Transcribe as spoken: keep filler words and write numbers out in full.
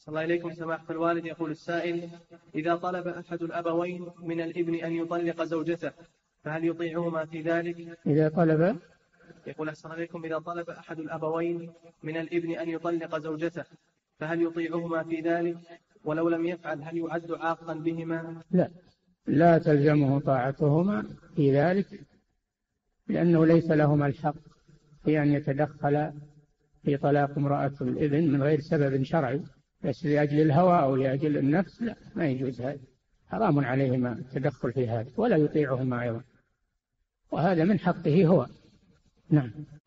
صلى الله إليكم سماحة الوالد. يقول السائل: إذا طلب أحد الأبوين من الابن أن يطلق زوجته فهل يطيعهما في ذلك؟ إذا طلب يقول أحسن عليكم: إذا طلب أحد الأبوين من الابن أن يطلق زوجته فهل يطيعهما في ذلك؟ ولو لم يفعل هل يعد عاقا بهما؟ لا، لا تلزمه طاعتهما في ذلك، لأنه ليس لهما الحق في أن يتدخل في طلاق امرأة الابن من غير سبب شرعي، بس لأجل الهوى أو لأجل النفس، لا، ما يجوز هذا، حرام عليهما التدخل في هذا، ولا يطيعهما أيضا، وهذا من حقه هو. نعم.